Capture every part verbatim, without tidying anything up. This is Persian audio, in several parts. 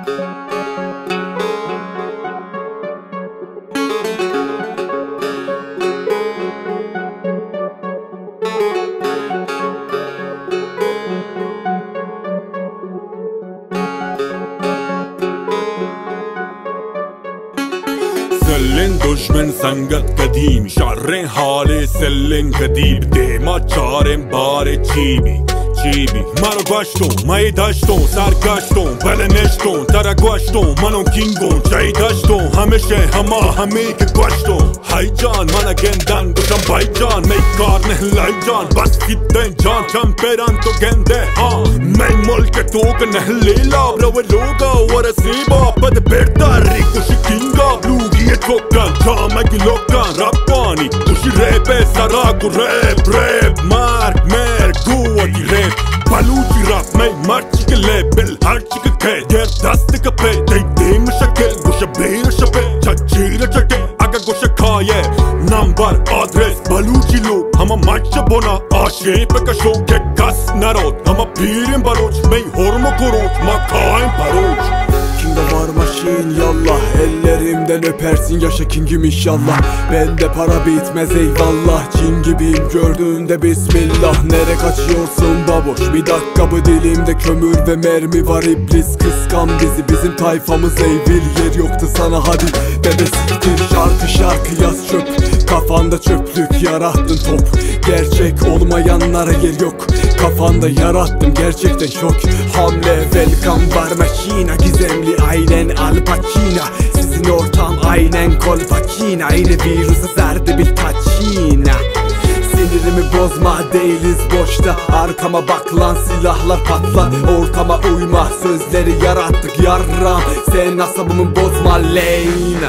سلن دشمن سنگت قدیم شر حال سلن قدیم دیما چارم بار چیبی چیبی منو گشتم مای داشتم سرگشتم بله نشتم ترا گشتم منو کینگم جای داشتم همیشه همه همه که گشتم های جان من گندن گوشم بای جان می کار نه لای جان بس گیدن جان کم پیران تو گنده ها می ملک تو که نه لیلا رو لوگا ورسیبا بده برداری کشی کینگا لوگی کوکن جامگی لوکن ربانی کشی ریب سراغ و ریب ریب مرگ مرگ گوهی ریب بلوچی رپ می مرچی که لیبل هرچی که که در دست که پی دی دیم شکل گوشه بیر شبه چجیر چکه اگه گوشه کایه نمبر آدرس بلوچی لوب همه مچه بنا آشی بکشو که کس نرود همه پیریم بلوچ می هرم و گروچ ما کایم پروچ King of War Machine yallah ellerimden öpersin yaşa kingim inşallah bende para bitmez eyvallah cin gibiyim gördüğünde bismillah nere kaçıyorsun baboş bir dakika bu dilimde kömür ve mermi var iblis kıskan bizi bizim tayfamız evil yer yoktu sana hadi dede siktir şarkı şarkı yaz çöp kafanda çöplük yarattın top gerçek olmayanlara yer yok kafanda yarattım gerçekten şok hamle welcome var maşina gizemli aynen Al Pacino sizin ortam aynen kolpakina aynı virüse zerdi bir taçina sinirimi bozma değiliz boşta arkama bak lan silahlar patlar ortama uyma sözleri yarattık yarram sen asabımı bozma lane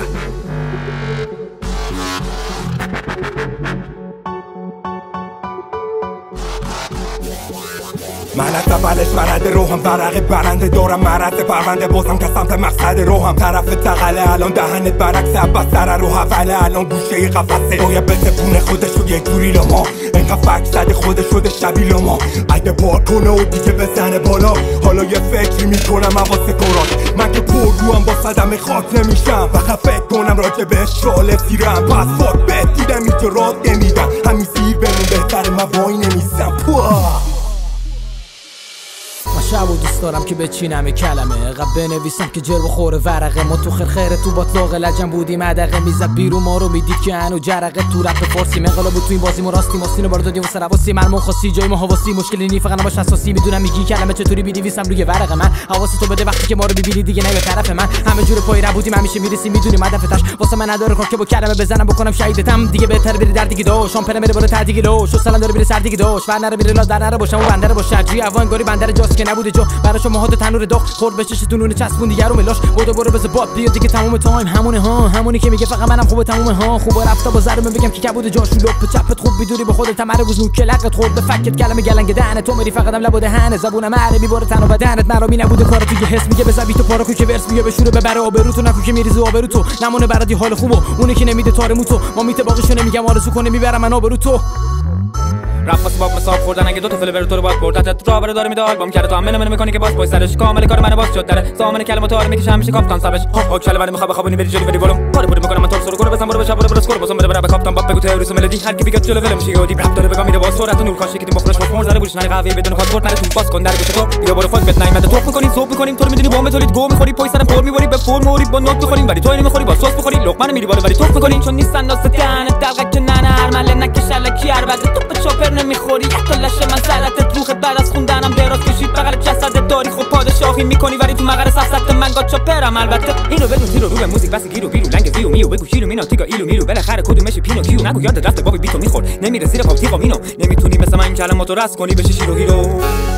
من از اولش برنده روحم ورقه برنده دورم مرد پرونده بازم که سمت مقصد روحم طرف تقله الان دهنت برعکس عباس سر رو حفله الان گوشه قفسه باید بتپونه خودشو یک جوری لما اینقدر فک زده خودش شده شبیه لما اگه بار کنه و دیگه بزنه بالا حالا یه فکری میکنم حواس کراش من که پر روم با صدم خاک نمیشم فقط فکر کنم راجع به شاله سیرم پس فاک بهت دیدم اینجا راد نمیدم همین سیر بمون بهتر من وای نمیسم من شب و دوست دارم که بچینم کلمه قبل بنویسم که جرب خوره ورقه ما تو خرخره تو باطلاق لجن بودیم عدقه میزد بیرون ما رو میدید که انو جرقه تو رپ فارسی مقالا بود تو این بازی ما راستی ماستینو بار دادیم و سرواسی من خاصی جای ما حواسی مشکلی نی فقط نباش اساسی میدونم میگی کلمه چطوری بنویسم روی ورقه من حواس تو بده وقتی که ما رو ببینی دیگه نه به طرف من همه جور پای را بودیم همیشه میرسی میدونیم هدفتش واسه من نداره کار که با کلمه بزنم بکنم شهیدتم دیگه بهتره بری در دیگه دو شامپر میره بالا تعدیگی دو شو سلام داره میره سر دیگه دوش ور نره میره لا در نره باشم و بندر باشه جی اوانگاری بندر جاست که نبوده جو براش موهات تنور داغ خورد به چشتون اون چسبون دیگه رو ملاش بودو برو بز باد بیا دیگه تموم تایم همونه ها همونی که میگه فقط منم خوبه تموم ها خوبه رفتا با زرم بگم که کبود جاشو لپ چپت خوب بدوری به خودت تمره گوز نوک لقت خورد به فکت کلمه گلنگ دهنه تو میری فقطم لب و دهنه زبونم عربی باره تن و بدنت مرامی نبوده کار تو یه حس میگه بزبی تو پاراکو که ورس میگه بشوره ببره آبرو تو نکو که میریزه آبرو تو نمونه برادی حال خوبو اونی که نمیده تارمو تو ما میته باقیشو نمیگم آرزو کنه میبرم من آبرو تو رپ واسه باب مساق خوردن اگه دو تا فلور تو رو باز بردت راه بره داره میده آلبوم کرده تا من من میکنی که باز پای سرش کامل کار من باز شد داره سامن کلمات رو میکشه همیشه کاپتان سبش ها کله من میخوام بخوابونی بری جلو بری ولوم کار پوری میکنم من تو سر کنه بزنم برو بشب برو برو اسکور بزنم بره کاپتان باب بگو تئوریس ملودی هر کی بگه جلو ولم شی گودی رپ داره بگم میره با سرعت نور کاشی که مخرش با فرز داره گوش نه قهوه بدون پاسپورت نره تو باز کن در گوش تو یا برو فاک بت نایمد تو میکنیم صبح میکنیم تو رو میدونی بوم تولید گو میخوری پای سرم پر میبری به فرم موری با نوت میخوریم ولی تو نمیخوری با سس بخوری لقمه میری بالا ولی تو میکنی چون نیستن ناس دهن دلق که نه نه ارمله نکشل کی اربد تو به چوپر نمیخوری لشه من سرت روخت بعد از خوندنم دراز کشید بغل جسد داری خود پادشاهی میکنی ولی تو مغر سفسط من گاچاپرم البته اینو بدون تیرو رو به موزیک بس گیرو گیرو لنگ زیو میو بگو شیرو مینو تیگا ایلو میرو بالاخره کدومش پینو کیو نگو یاد رفته بابی بیتو میخور نمیره زیر پاپ تیقو مینو نمیتونی مثل من کلماتو رس کنی بشه شیرو هیرو